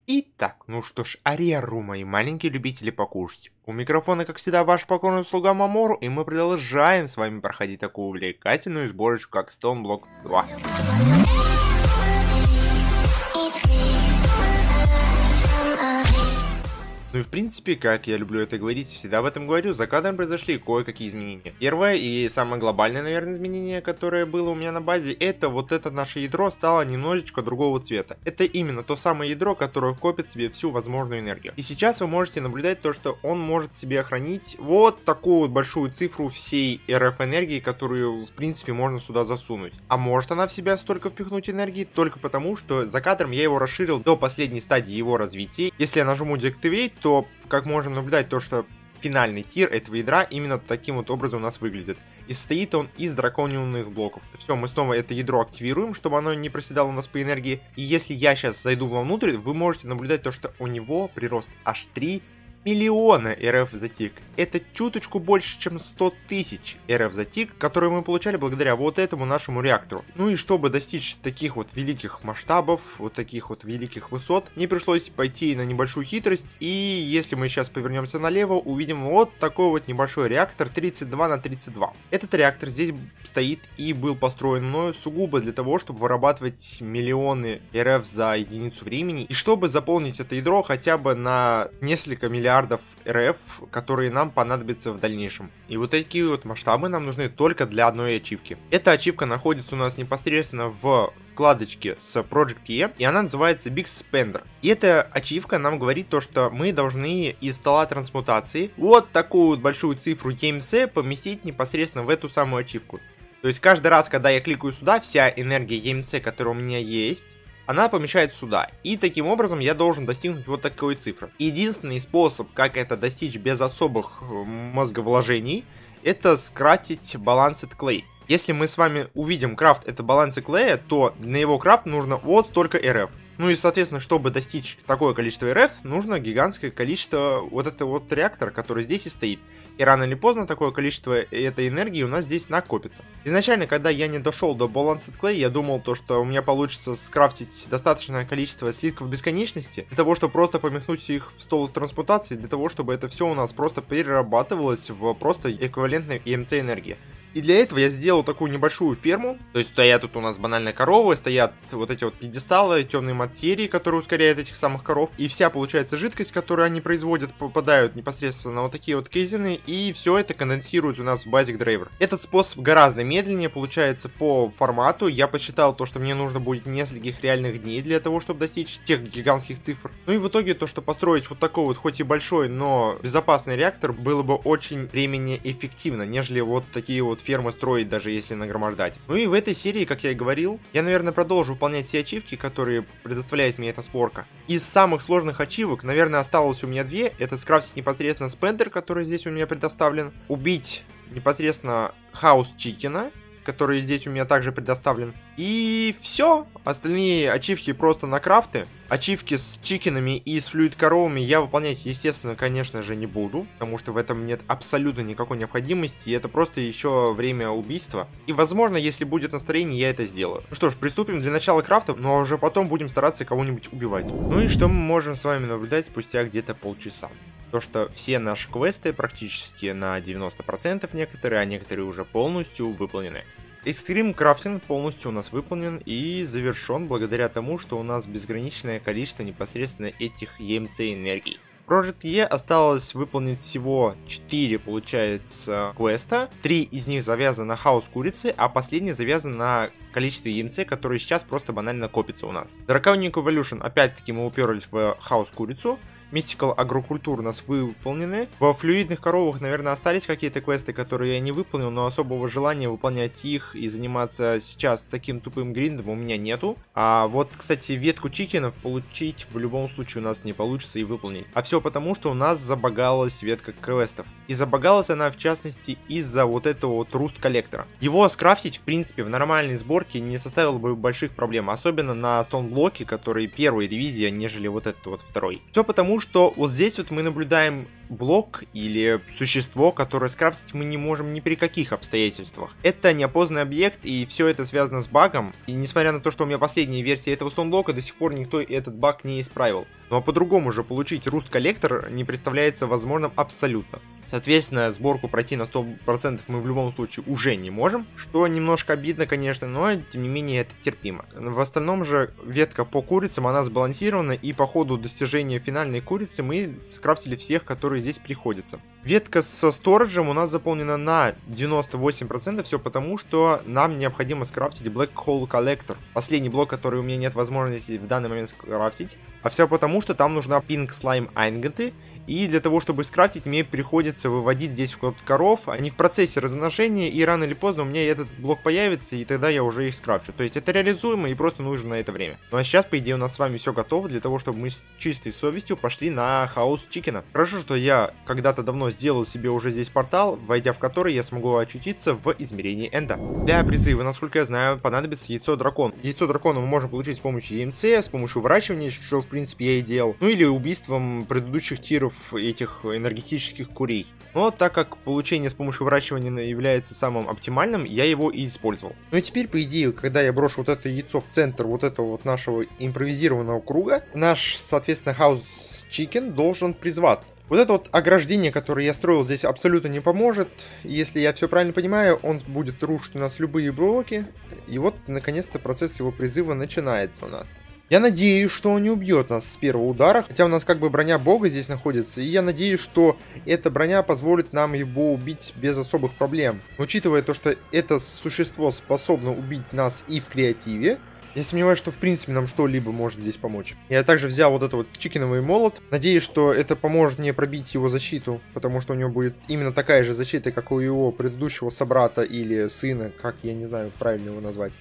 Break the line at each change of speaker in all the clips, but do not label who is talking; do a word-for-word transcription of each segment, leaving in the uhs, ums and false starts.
Итак, ну что ж, Ареру, мои маленькие любители покушать. У микрофона, как всегда, ваш покорный слуга Мамору, и мы продолжаем с вами проходить такую увлекательную сборочку, как Stone Block два. Ну и в принципе, как я люблю это говорить, всегда об этом говорю, за кадром произошли кое-какие изменения. Первое и самое глобальное, наверное, изменение, которое было у меня на базе, это вот это наше ядро стало немножечко другого цвета. Это именно то самое ядро, которое копит в себе всю возможную энергию. И сейчас вы можете наблюдать то, что он может себе хранить вот такую вот большую цифру всей эр эф энергии, которую, в принципе, можно сюда засунуть. А может она в себя столько впихнуть энергии только потому, что за кадром я его расширил до последней стадии его развития. Если я нажму Deactivate, то, как можем наблюдать, то, что финальный тир этого ядра именно таким вот образом у нас выглядит. И состоит он из дракониумных блоков. Все, мы снова это ядро активируем, чтобы оно не проседало у нас по энергии. И если я сейчас зайду вовнутрь, вы можете наблюдать то, что у него прирост аж три миллиона эр эф за тик. Это чуточку больше, чем сто тысяч эр эф за тик, которые мы получали благодаря вот этому нашему реактору. Ну и чтобы достичь таких вот великих масштабов, вот таких вот великих высот, мне пришлось пойти на небольшую хитрость. И если мы сейчас повернемся налево, увидим вот такой вот небольшой реактор тридцать два на тридцать два. Этот реактор здесь стоит и был построен мною сугубо для того, чтобы вырабатывать миллионы эр эф за единицу времени. И чтобы заполнить это ядро хотя бы на несколько миллиардов миллиардов эр эф, которые нам понадобятся в дальнейшем. И вот такие вот масштабы нам нужны только для одной ачивки. Эта ачивка находится у нас непосредственно в вкладочке с Project E, и она называется Big Spender. И эта ачивка нам говорит то, что мы должны из стола трансмутации вот такую вот большую цифру и эм си поместить непосредственно в эту самую ачивку. То есть каждый раз, когда я кликаю сюда, вся энергия и эм си, которая у меня есть, она помещается сюда. И таким образом я должен достигнуть вот такой цифры. Единственный способ, как это достичь без особых мозговложений, это скрафтить Balanced Clay. Если мы с вами увидим крафт это Balanced Clay, то на его крафт нужно вот столько эр эф. Ну и, соответственно, чтобы достичь такое количество эр эф, нужно гигантское количество вот этого вот реактора, который здесь и стоит. И рано или поздно такое количество этой энергии у нас здесь накопится. Изначально, когда я не дошел до Balanced Clay, я думал, то, что у меня получится скрафтить достаточное количество слитков бесконечности, для того, чтобы просто поместить их в стол трансмутации, для того, чтобы это все у нас просто перерабатывалось в просто эквивалентной и эм си энергии. И для этого я сделал такую небольшую ферму. То есть стоят тут у нас банально коровы, стоят вот эти вот пьедесталы, темные материи, которые ускоряют этих самых коров. И вся, получается, жидкость, которую они производят, попадают непосредственно на вот такие вот кейзины. И все это конденсирует у нас в Basic Driver. Этот способ гораздо медленнее получается по формату. Я посчитал то, что мне нужно будет нескольких реальных дней для того, чтобы достичь тех гигантских цифр. Ну и в итоге то, что построить вот такой вот, хоть и большой, но безопасный реактор, было бы очень времени эффективно, нежели вот такие вот фермы строить, даже если нагромождать. Ну и в этой серии, как я и говорил, я, наверное, продолжу выполнять все ачивки, которые предоставляет мне эта сборка. Из самых сложных ачивок, наверное, осталось у меня две. Это скрафтить непосредственно спендер, который здесь у меня предоставлен. Убить непосредственно хаус чикена, который здесь у меня также предоставлен. И все. Остальные ачивки просто на крафты. Ачивки с чикенами и с флюид коровами я выполнять, естественно, конечно же, не буду, потому что в этом нет абсолютно никакой необходимости, и это просто еще время убийства. И, возможно, если будет настроение, я это сделаю. Ну что ж, приступим для начала крафта, но уже потом будем стараться кого-нибудь убивать. Ну и что мы можем с вами наблюдать спустя где-то полчаса? То, что все наши квесты практически на девяносто процентов некоторые, а некоторые уже полностью выполнены. Экстрим крафтинг полностью у нас выполнен и завершен благодаря тому, что у нас безграничное количество непосредственно этих и эм си энергий. Project E осталось выполнить всего четыре, получается, квеста. три из них завязаны на хаос курицы, а последний завязан на количество и эм си, которые сейчас просто банально копится у нас. Draconic Evolution, опять-таки мы уперлись в хаос курицу. Mystical агрокультур у нас выполнены. Во флюидных коровах, наверное, остались какие-то квесты, которые я не выполнил, но особого желания выполнять их и заниматься сейчас таким тупым гриндом у меня нету. А вот, кстати, ветку чикенов получить в любом случае у нас не получится и выполнить. А все потому, что у нас забагалась ветка квестов. И забагалась она, в частности, из-за вот этого вот руст коллектора. Его скрафтить, в принципе, в нормальной сборке не составило бы больших проблем. Особенно на стоунблоке, который первой ревизия, нежели вот этот вот второй. Все потому, Потому что вот здесь вот мы наблюдаем блок или существо, которое скрафтить мы не можем ни при каких обстоятельствах. Это неопознанный объект, и все это связано с багом. И несмотря на то, что у меня последняя версия этого стоунблока, до сих пор никто этот баг не исправил. Ну а по-другому же получить Rust коллектор не представляется возможным абсолютно. Соответственно, сборку пройти на сто процентов мы в любом случае уже не можем, что немножко обидно, конечно, но тем не менее это терпимо. В остальном же ветка по курицам, она сбалансирована, и по ходу достижения финальной курицы мы скрафтили всех, которые здесь приходится. Ветка со сториджем у нас заполнена на девяносто восемь процентов, все потому, что нам необходимо скрафтить Black Hole Collector. Последний блок, который у меня нет возможности в данный момент скрафтить. А все потому, что там нужна Pink Slime Ingoты. И для того, чтобы скрафтить, мне приходится выводить здесь вход коров. Они в процессе размножения, и рано или поздно у меня этот блок появится, и тогда я уже их скрафчу. То есть это реализуемо, и просто нужно на это время. Ну а сейчас, по идее, у нас с вами все готово для того, чтобы мы с чистой совестью пошли на хаус чикена. Хорошо, что я когда-то давно сделал себе уже здесь портал, войдя в который я смогу очутиться в измерении энда. Для призыва, насколько я знаю, понадобится яйцо дракона. Яйцо дракона мы можем получить с помощью и эм си, с помощью выращивания, что в принципе я и делал. Ну или убийством предыдущих тиров этих энергетических курей. Но так как получение с помощью выращивания является самым оптимальным, я его и использовал. Ну и теперь, по идее, когда я брошу вот это яйцо в центр вот этого вот нашего импровизированного круга, наш, соответственно, хаус чикен должен призваться. Вот это вот ограждение, которое я строил здесь, абсолютно не поможет. Если я все правильно понимаю, он будет рушить у нас любые блоки. И вот, наконец-то, процесс его призыва начинается у нас. Я надеюсь, что он не убьет нас с первого удара, хотя у нас как бы броня бога здесь находится, и я надеюсь, что эта броня позволит нам его убить без особых проблем. Но учитывая то, что это существо способно убить нас и в креативе, я сомневаюсь, что в принципе нам что-либо может здесь помочь. Я также взял вот этот вот чикеновый молот. Надеюсь, что это поможет мне пробить его защиту, потому что у него будет именно такая же защита, как у его предыдущего собрата или сына, как я не знаю правильно его назвать.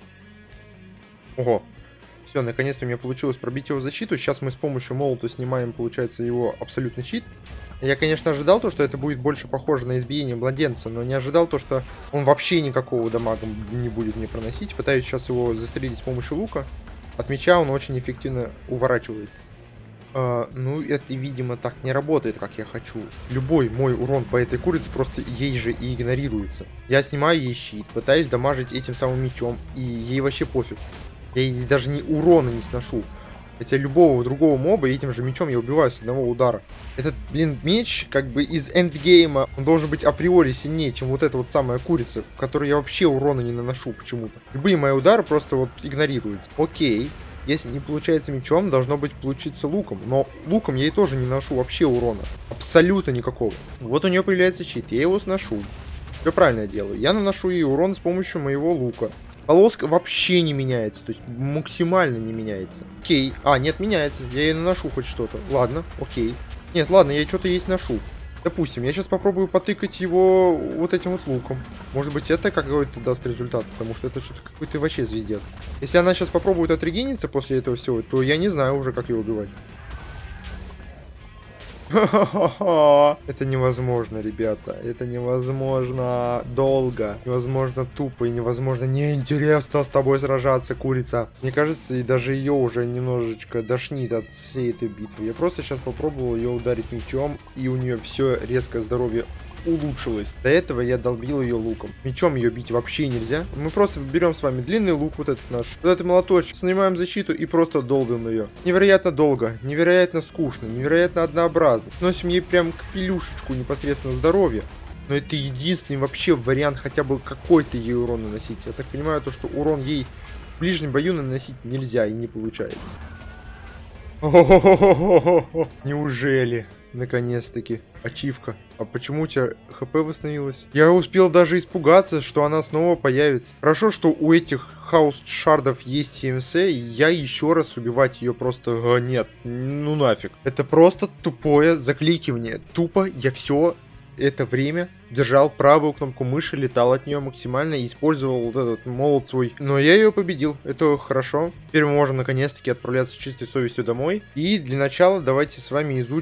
Ого. Все, наконец-то у меня получилось пробить его защиту. Сейчас мы с помощью молота снимаем, получается, его абсолютный щит. Я, конечно, ожидал то, что это будет больше похоже на избиение младенца, но не ожидал то, что он вообще никакого дамага не будет мне проносить. Пытаюсь сейчас его застрелить с помощью лука. От меча он очень эффективно уворачивается. А, ну, это, видимо, так не работает, как я хочу. Любой мой урон по этой курице просто ей же и игнорируется. Я снимаю ей щит, пытаюсь дамажить этим самым мечом, и ей вообще пофиг. Я ей даже ни урона не сношу. Хотя любого другого моба этим же мечом я убиваю с одного удара. Этот, блин, меч, как бы из эндгейма, он должен быть априори сильнее, чем вот эта вот самая курица, которой я вообще урона не наношу почему-то. Любые мои удары просто вот игнорируются. Окей. Если не получается мечом, должно быть получиться луком. Но луком я ей тоже не наношу вообще урона. Абсолютно никакого. Вот у нее появляется щит, я его сношу. Все правильно я делаю. Я наношу ей урон с помощью моего лука. Полоска вообще не меняется, то есть максимально не меняется. Окей. А, нет, меняется. Я ей наношу хоть что-то. Ладно, окей. Нет, ладно, я что-то ей сношу. Допустим, я сейчас попробую потыкать его вот этим вот луком. Может быть, это какой-то даст результат, потому что это что-то какой-то вообще звездец. Если она сейчас попробует отрегениться после этого всего, то я не знаю уже, как ее убивать. Это невозможно, ребята. Это невозможно долго. Невозможно тупо и невозможно неинтересно с тобой сражаться, курица. Мне кажется, и даже ее уже немножечко дошнит от всей этой битвы. Я просто сейчас попробовал ее ударить мечом, и у нее все резко здоровье улучшилось. До этого я долбил ее луком. Мечом ее бить вообще нельзя. Мы просто берем с вами длинный лук, вот этот наш, вот этот молоточек, снимаем защиту и просто долбим ее. Невероятно долго, невероятно скучно, невероятно однообразно. Носим ей прям капелюшечку непосредственно здоровья. Но это единственный вообще вариант хотя бы какой-то ей урон наносить. Я так понимаю, то, что урон ей в ближнем бою наносить нельзя и не получается. Неужели? Наконец-таки. Ачивка. А почему у тебя хп восстановилось? Я успел даже испугаться, что она снова появится. Хорошо, что у этих хаус-шардов есть и эм си, и я еще раз убивать ее просто... А, нет, ну нафиг. Это просто тупое закликивание. Тупо я все это время держал правую кнопку мыши, летал от нее максимально и использовал вот этот молот свой. Но я ее победил, это хорошо. Теперь мы можем наконец-таки отправляться с чистой совестью домой. И для начала давайте с вами изучим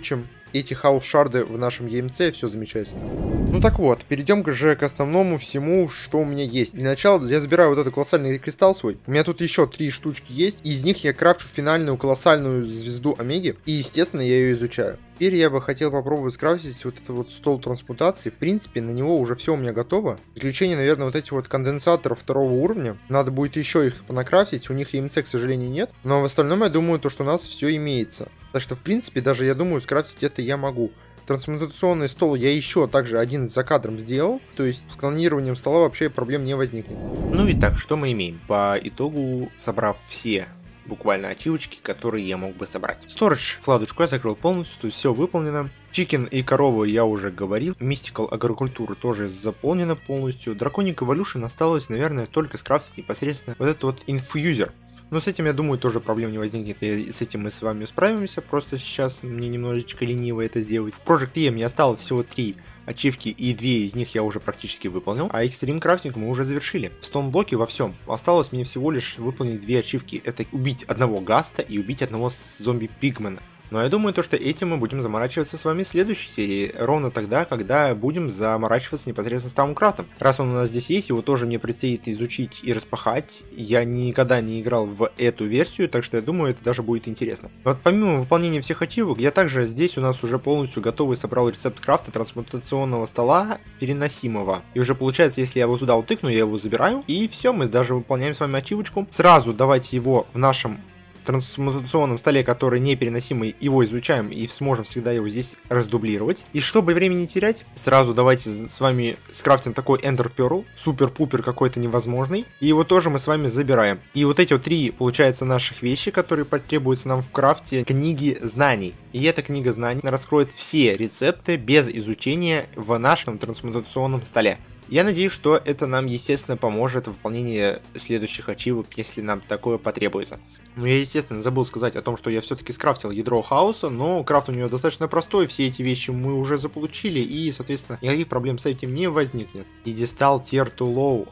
эти хаус-шарды в нашем и эм си, все замечательно. Ну так вот, перейдем же к основному всему, что у меня есть. Для начала я забираю вот этот колоссальный кристалл свой. У меня тут еще три штучки есть. Из них я крафчу финальную колоссальную звезду Омеги. И, естественно, я ее изучаю. Теперь я бы хотел попробовать скрафтить вот этот вот стол трансмутации. В принципе, на него уже все у меня готово. Исключение, наверное, вот этих вот конденсаторов второго уровня. Надо будет еще их понакрафтить. У них и эм си, к сожалению, нет. Но в остальном, я думаю, то, что у нас все имеется. Так что, в принципе, даже, я думаю, скрафтить это я могу. Трансмутационный стол я еще также один за кадром сделал. То есть с клонированием стола вообще проблем не возникнет.
Ну и так, что мы имеем? По итогу, собрав все буквально ачивочки, которые я мог бы собрать. Сторож вкладочку я закрыл полностью, то есть все выполнено. Чикен и корову я уже говорил. Мистикал агрокультура тоже заполнена полностью. Драконик Эволюшн осталось, наверное, только скрафтить непосредственно вот этот вот инфьюзер. Но с этим, я думаю, тоже проблем не возникнет, и с этим мы с вами справимся. Просто сейчас мне немножечко лениво это сделать. В Project и мне осталось всего три ачивки, и две из них я уже практически выполнил, а экстрим крафтинг мы уже завершили. В стоунблоке во всем. Осталось мне всего лишь выполнить две ачивки. Это убить одного гаста и убить одного зомби-пигмена. Но я думаю, то, что этим мы будем заморачиваться с вами в следующей серии, ровно тогда, когда будем заморачиваться непосредственно с Таункрафтом. Раз он у нас здесь есть, его тоже мне предстоит изучить и распахать. Я никогда не играл в эту версию, так что я думаю, это даже будет интересно. Вот помимо выполнения всех ачивок, я также здесь у нас уже полностью готовый собрал рецепт крафта трансмутационного стола переносимого. И уже получается, если я его сюда утыкну, я его забираю, и все, мы даже выполняем с вами ачивочку. Сразу давайте его в нашем трансмутационном столе, который непереносимый, его изучаем и сможем всегда его здесь раздублировать. И чтобы времени не терять, сразу давайте с вами скрафтим такой Ender Pearl, супер-пупер какой-то невозможный, и его тоже мы с вами забираем. И вот эти вот три, получается, наших вещи, которые потребуются нам в крафте, книги знаний. И эта книга знаний раскроет все рецепты без изучения в нашем трансмутационном столе. Я надеюсь, что это нам, естественно, поможет в выполнении следующих ачивок, если нам такое потребуется. Но я, естественно, забыл сказать о том, что я все-таки скрафтил ядро хаоса, но крафт у него достаточно простой, все эти вещи мы уже заполучили, и, соответственно, никаких проблем с этим не возникнет. Пьедестал Tier two Low.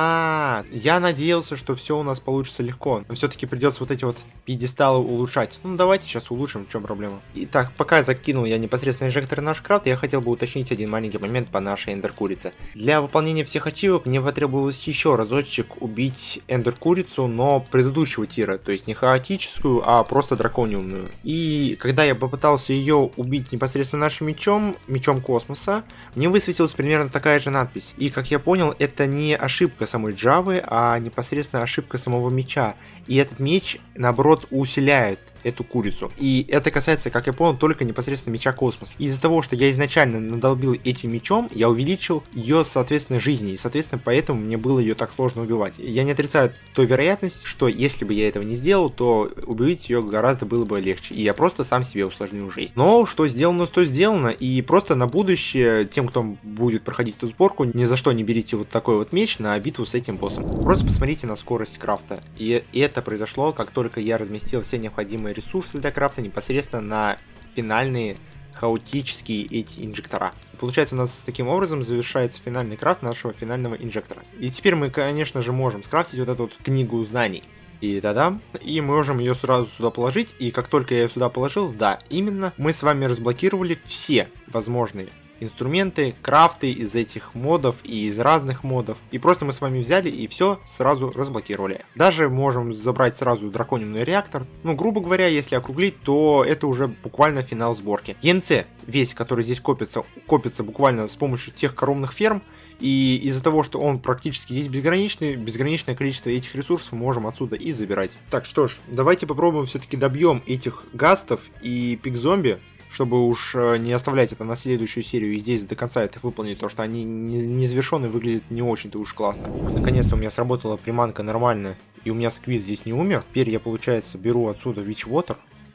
А, я надеялся, что все у нас получится легко, но все-таки придется вот эти вот пьедесталы улучшать. Ну, давайте сейчас улучшим, в чем проблема. Итак, пока закинул я непосредственно инжектор наш крафт, я хотел бы уточнить один маленький момент по нашей эндер-курице. Для выполнения всех ачивок мне потребовалось еще разочек убить эндер-курицу, но предыдущего тира, то есть не хаотическую, а просто дракониумную. И когда я попытался ее убить непосредственно нашим мечом, мечом космоса, мне высветилась примерно такая же надпись. И как я понял, это не ошибка самой Джавы, а непосредственно ошибка самого меча. И этот меч, наоборот, усиляет эту курицу. И это касается, как я понял, только непосредственно меча космос. Из-за того, что я изначально надолбил этим мечом, я увеличил ее, соответственно, жизни. И, соответственно, поэтому мне было ее так сложно убивать. Я не отрицаю той вероятность, что если бы я этого не сделал, то убить ее гораздо было бы легче. И я просто сам себе усложнил жизнь. Но что сделано, то сделано. И просто на будущее, тем, кто будет проходить эту сборку, ни за что не берите вот такой вот меч на битву с этим боссом. Просто посмотрите на скорость крафта. И это произошло, как только я разместил все необходимые ресурсы для крафта непосредственно на финальные хаотические эти инжектора. Получается, у нас таким образом завершается финальный крафт нашего финального инжектора. И теперь мы, конечно же, можем скрафтить вот эту вот книгу знаний. И тогда, и мы можем ее сразу сюда положить. И как только я ее сюда положил, да, именно мы с вами разблокировали все возможные инструменты, крафты из этих модов и из разных модов. И просто мы с вами взяли и все сразу разблокировали. Даже можем забрать сразу дракониумный реактор. Ну, грубо говоря, если округлить, то это уже буквально финал сборки. и эн си весь, который здесь копится, копится буквально с помощью тех коровных ферм. И из-за того, что он практически здесь безграничный, безграничное количество этих ресурсов мы можем отсюда и забирать. Так, что ж, давайте попробуем все-таки добьем этих гастов и пик-зомби, чтобы уж не оставлять это на следующую серию и здесь до конца это выполнить, потому что они незавершенные выглядят не очень-то уж классно. Наконец-то у меня сработала приманка нормально, и у меня сквиз здесь не умер. Теперь я, получается, беру отсюда Witchwater,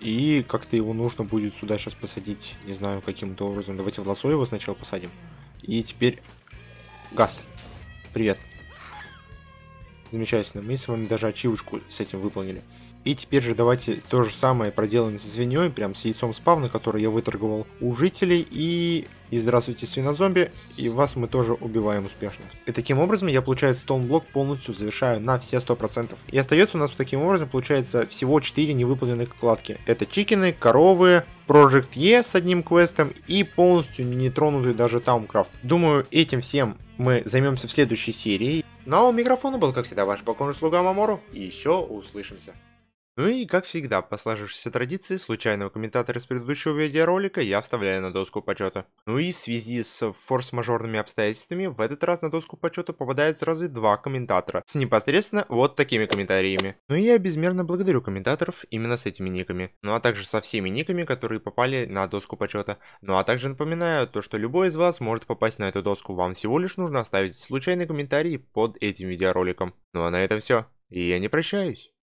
и как-то его нужно будет сюда сейчас посадить, не знаю каким-то образом. Давайте в лосо его сначала посадим. И теперь Гаст, привет. Замечательно, мы с вами даже ачивочку с этим выполнили. И теперь же давайте то же самое проделаем со свиньей, прям с яйцом спавна, который я выторговал у жителей. И, и здравствуйте, свинозомби, и вас мы тоже убиваем успешно. И таким образом я, получается, стоунблок полностью завершаю на все сто процентов. И остается у нас таким образом, получается, всего четыре невыполненных кладки. Это чикены, коровы,
Project E с одним квестом и полностью нетронутый даже Towncraft. Думаю, этим всем мы займемся в следующей серии. Ну а у микрофона был, как всегда, ваш покорный слуга Мамору. И еще услышимся. Ну и, как всегда, по сложившейся традиции, случайного комментатора из предыдущего видеоролика я вставляю на доску почета. Ну и в связи с форс-мажорными обстоятельствами, в этот раз на доску почета попадают сразу два комментатора с непосредственно вот такими комментариями. Ну и я безмерно благодарю комментаторов именно с этими никами. Ну а также со всеми никами, которые попали на доску почета. Ну а также напоминаю, то что любой из вас может попасть на эту доску, вам всего лишь нужно оставить случайный комментарий под этим видеороликом. Ну а на этом все. И я не прощаюсь.